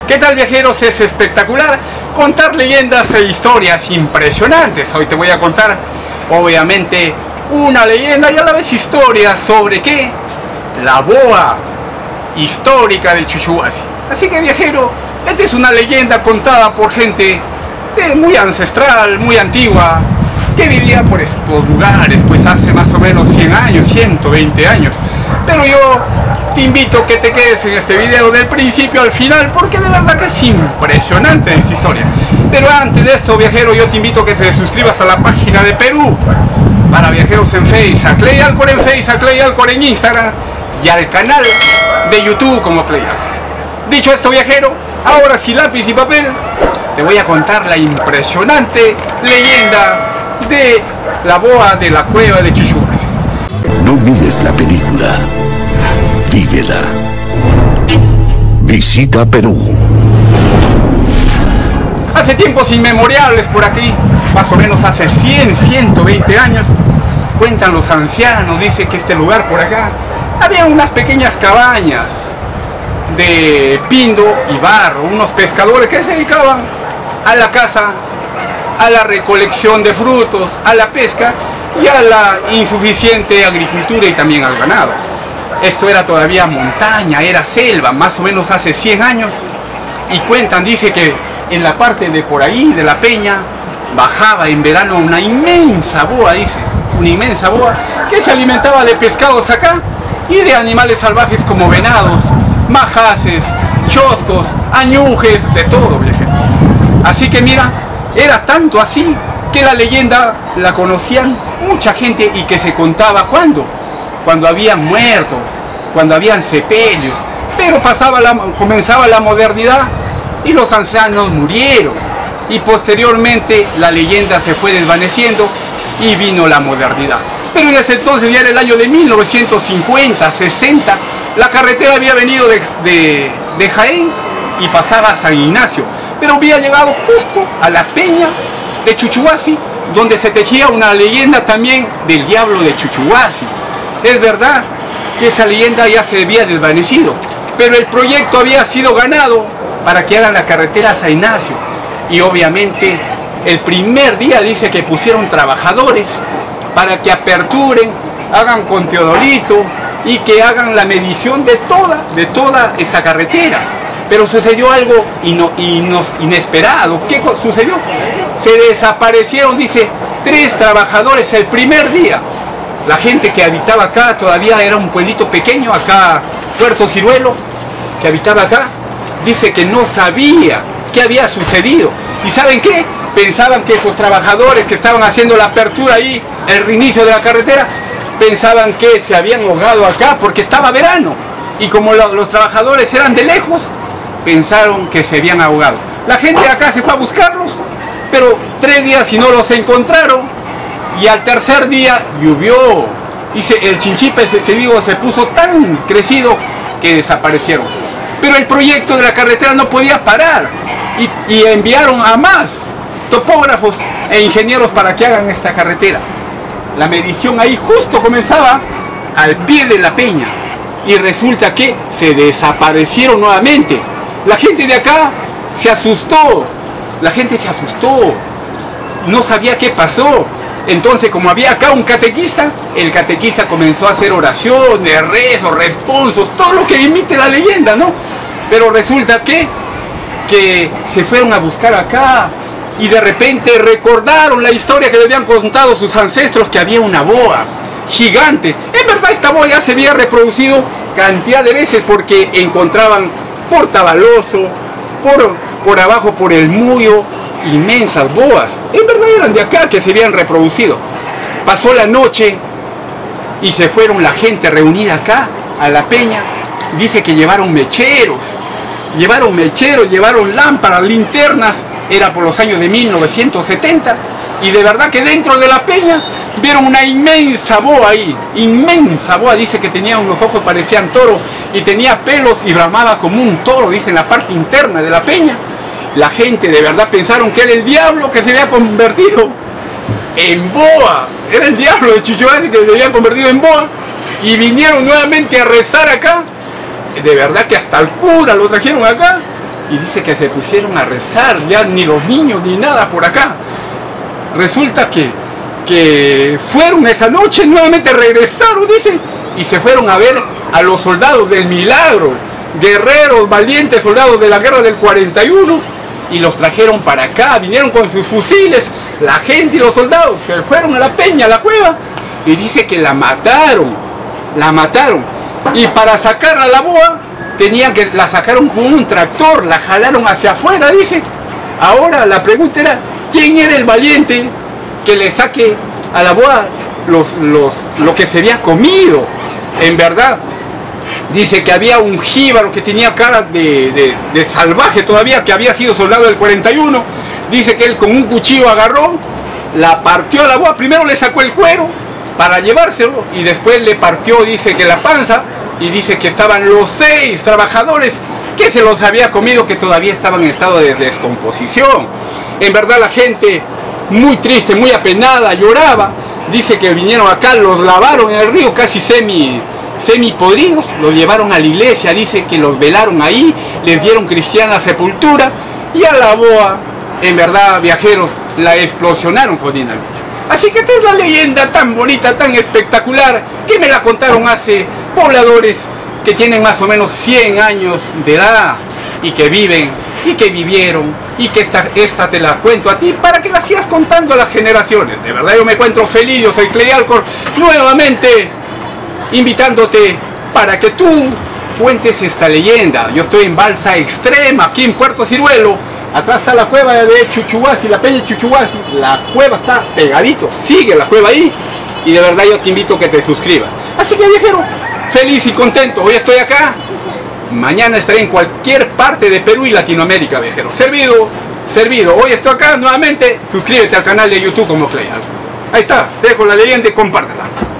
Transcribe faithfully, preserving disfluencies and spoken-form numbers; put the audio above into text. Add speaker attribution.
Speaker 1: ¿Qué tal, viajeros? Es espectacular contar leyendas e historias impresionantes. Hoy te voy a contar, obviamente, una leyenda y a la vez historia sobre ¿qué? La boa histórica de Chuchuhuasi. Así que, viajero, esta es una leyenda contada por gente de muy ancestral, muy antigua, que vivía por estos lugares, pues hace más o menos cien años, ciento veinte años. Pero yo te invito a que te quedes en este video del principio al final, porque de verdad que es impresionante esta historia. Pero antes de esto, viajero, yo te invito a que te suscribas a la página de Perú para viajeros en Facebook, a Clay Alcor en Facebook, a Clay Alcor en Instagram y al canal de YouTube como Clay Alcor. Dicho esto, viajero, ahora sí, lápiz y papel, te voy a contar la impresionante leyenda de la boa de la cueva de Chuchuhuasi.
Speaker 2: No mires la película, vívela. Visita Perú.
Speaker 1: Hace tiempos inmemorables por aquí, más o menos hace cien, ciento veinte años, cuentan los ancianos, dice que este lugar por acá, había unas pequeñas cabañas de pindo y barro, unos pescadores que se dedicaban a la caza, a la recolección de frutos, a la pesca y a la insuficiente agricultura y también al ganado. Esto era todavía montaña, era selva, más o menos hace cien años, y cuentan, dice que en la parte de por ahí, de la peña, bajaba en verano una inmensa boa, dice, una inmensa boa, que se alimentaba de pescados acá y de animales salvajes como venados, majaces, choscos, añujes, de todo, viajero. Así que mira, era tanto así que la leyenda la conocían mucha gente y que se contaba cuando, cuando habían muertos, cuando habían sepelios, pero pasaba la, comenzaba la modernidad y los ancianos murieron y posteriormente la leyenda se fue desvaneciendo y vino la modernidad. Pero en ese entonces, ya era el año de mil novecientos cincuenta, sesenta, la carretera había venido de, de, de Jaén y pasaba a San Ignacio, pero había llegado justo a la peña de Chuchuhuasi, donde se tejía una leyenda también del diablo de Chuchuhuasi. Es verdad que esa leyenda ya se había desvanecido, pero el proyecto había sido ganado para que hagan la carretera a San Ignacio. Y obviamente el primer día dice que pusieron trabajadores para que aperturen, hagan con teodolito y que hagan la medición de toda, de toda esta carretera. Pero sucedió algo ino, inos, inesperado. ¿Qué sucedió? Se desaparecieron, dice, tres trabajadores el primer día. La gente que habitaba acá, todavía era un pueblito pequeño, acá, Puerto Ciruelo, que habitaba acá, dice que no sabía qué había sucedido. ¿Y saben qué? Pensaban que esos trabajadores que estaban haciendo la apertura ahí, el reinicio de la carretera, pensaban que se habían ahogado acá porque estaba verano. Y como lo, los trabajadores eran de lejos, pensaron que se habían ahogado. La gente de acá se fue a buscarlos, pero tres días y no los encontraron. Y al tercer día llovió. Y se, el chinchipe, que digo, se puso tan crecido que desaparecieron. Pero el proyecto de la carretera no podía parar. Y, y enviaron a más topógrafos e ingenieros para que hagan esta carretera. La medición ahí justo comenzaba al pie de la peña. Y resulta que se desaparecieron nuevamente. La gente de acá se asustó, la gente se asustó, no sabía qué pasó. Entonces, como había acá un catequista, el catequista comenzó a hacer oraciones, rezos, responsos, todo lo que imite la leyenda, ¿no? Pero resulta que, que se fueron a buscar acá y de repente recordaron la historia que le habían contado sus ancestros, que había una boa gigante. En verdad esta boa ya se había reproducido cantidad de veces porque encontraban por Tabaloso, por, por abajo por el Muyo, inmensas boas. En verdad eran de acá que se habían reproducido. Pasó la noche y se fueron la gente reunida acá a la peña. Dice que llevaron mecheros, llevaron mecheros, llevaron lámparas, linternas. Era por los años de mil novecientos setenta y de verdad que dentro de la peña vieron una inmensa boa ahí, inmensa boa. Dice que tenía unos ojos, parecían toro, y tenía pelos y bramaba como un toro, dice, en la parte interna de la peña. La gente de verdad pensaron que era el diablo que se había convertido en boa. Era el diablo de Chuchuhuasi que se había convertido en boa. Y vinieron nuevamente a rezar acá. De verdad que hasta el cura lo trajeron acá. y dice que se pusieron a rezar, ya ni los niños ni nada por acá. Resulta que, que fueron esa noche, nuevamente regresaron, dice, y se fueron a ver a los soldados del milagro, guerreros, valientes soldados de la guerra del cuarenta y uno, y los trajeron para acá, vinieron con sus fusiles, la gente y los soldados se fueron a la peña, a la cueva, y dice que la mataron, la mataron, y para sacar a la boa, tenían que, la sacaron con un tractor, la jalaron hacia afuera, dice. Ahora la pregunta era, ¿quién era el valiente que le saque a la boa los, los, lo que se había comido? En verdad, dice que había un jíbaro que tenía cara de, de, de salvaje todavía, que había sido soldado del cuarenta y uno. Dice que él con un cuchillo agarró, la partió a la boa, primero le sacó el cuero para llevárselo y después le partió, dice que la panza, y dice que estaban los seis trabajadores que se los había comido, que todavía estaban en estado de descomposición. En verdad la gente muy triste, muy apenada, lloraba. Dice que vinieron acá, los lavaron en el río casi semi, semi podridos, los llevaron a la iglesia, dice que los velaron ahí, les dieron cristiana sepultura, y a la boa, en verdad, viajeros, la explosionaron jodidamente. Así que esta es la leyenda tan bonita, tan espectacular, que me la contaron hace pobladores que tienen más o menos cien años de edad y que viven y que vivieron, y que esta, esta te la cuento a ti para que la sigas contando a las generaciones. De verdad yo me encuentro feliz, yo soy Clay Alcor, nuevamente invitándote para que tú cuentes esta leyenda. Yo estoy en Balsa Extrema, aquí en Puerto Ciruelo. Atrás está la cueva de Chuchuhuasi, la peña Chuchuhuasi. La cueva está pegadito, sigue la cueva ahí. Y de verdad yo te invito a que te suscribas. Así que viajero, feliz y contento. Hoy estoy acá. Mañana estaré en cualquier parte de Perú y Latinoamérica, viajero. Servido, servido. Hoy estoy acá nuevamente. Suscríbete al canal de YouTube como Clay Alcor. Ahí está, te dejo la leyenda y compártela.